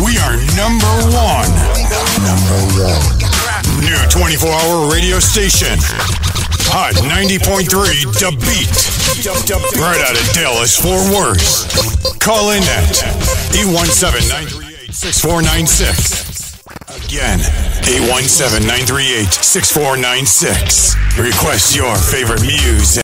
We are number one. New 24-hour radio station. Hot 90.3 The Beat. Right out of Dallas, Fort Worth. Call in at 817-938-6496. Again, 817-938-6496. Request your favorite music.